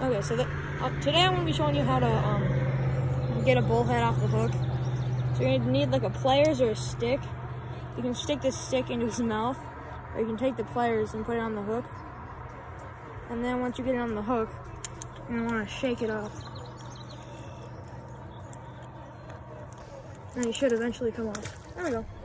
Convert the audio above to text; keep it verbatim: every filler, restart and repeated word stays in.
Okay, so the, uh, today I'm going to be showing you how to um, get a bullhead off the hook. So you're going to need like a pliers or a stick. You can stick this stick into his mouth, or you can take the pliers and put it on the hook. And then once you get it on the hook, you're going to want to shake it off. And it should eventually come off. There we go.